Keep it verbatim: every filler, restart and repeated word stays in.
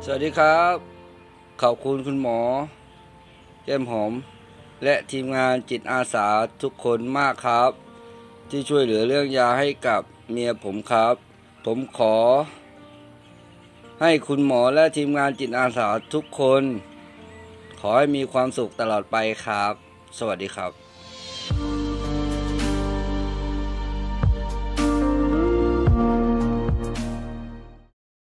สวัสดีครับขอบคุณคุณหมอแก้มหอมและทีมงานจิตอาสาทุกคนมากครับที่ช่วยเหลือเรื่องยาให้กับเมียผมครับผมขอให้คุณหมอและทีมงานจิตอาสาทุกคนขอให้มีความสุขตลอดไปครับสวัสดีครับ